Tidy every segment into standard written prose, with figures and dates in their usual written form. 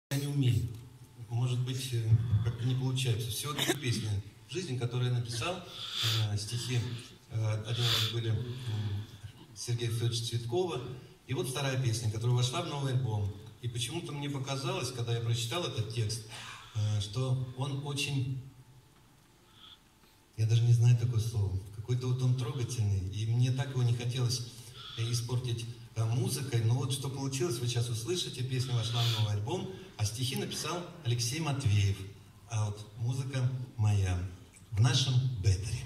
Я не умею. Может быть, как-то не получается. Всего две песни в жизни, которые я написал. Стихи один раз были Сергея Федоровича Цветкова. И вот вторая песня, которая вошла в новый альбом. И почему-то мне показалось, когда я прочитал этот текст, что он очень... Я даже не знаю такое слово. Какой-то вот он трогательный. И мне так его не хотелось испортить музыкой. Но вот что получилось, вы сейчас услышите. Песня вошла в новый альбом, а стихи написал Алексей Матвеев. А вот музыка моя в нашем беттере.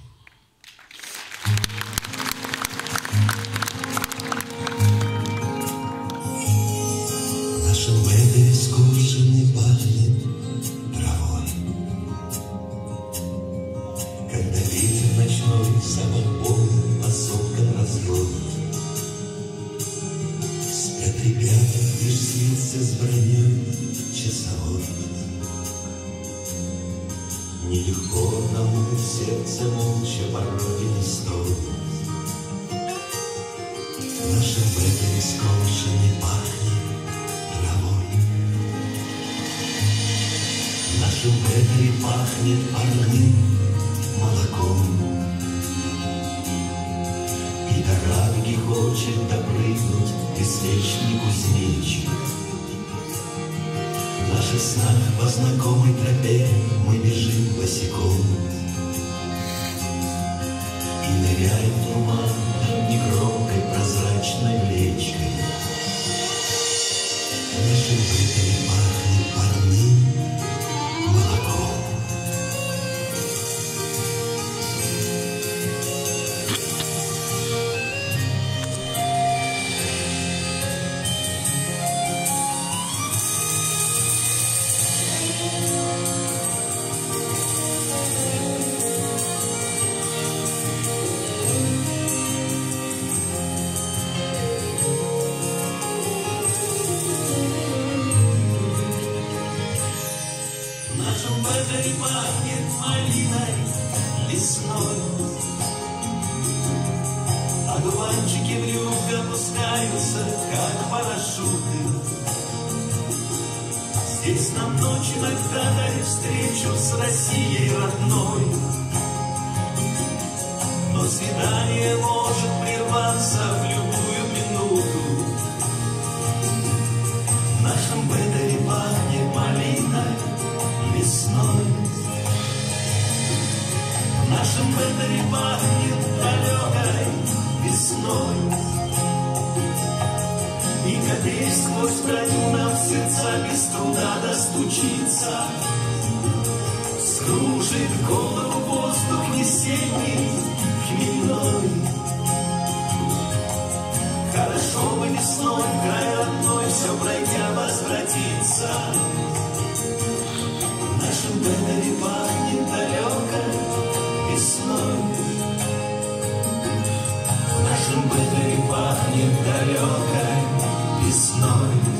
В нашем беттере скошенный пахнет травой. Когда ветер ночной запах полный по соткам разгонит, спят ребята, лишь снится с броней часовой. Нелегко одному сердце молча пороги не стоит. В нашем беттере скошенный пахнет травой. В нашем беттере пахнет парным молоком. И до ранги хочет допрыгнуть беспечный кузнечик. В наших снах по знакомой тропе мы бежим босиком и ныряем в туман над негромкой прозрачной речкой. В нашем беттере пахнет парным молоком. В нашем беттере пахнет малиной лесной. Одуванчики в люк опускаются, как парашюты. Здесь нам ночь иногда дали встречу с Россией родной. Но свидание может прерваться в любую минуту. В нашем беттере пахнет малиной весной. В нашем беттере пахнет далекой весной. И капель сквозь броню нам в сердца без труда достучится. Скружит голову воздух весенний, хмельной. Хорошо бы весной в край родной все пройдя возвратиться. В нашем беттере пахнет далекой весной. В нашем беттере пахнет далекой весной.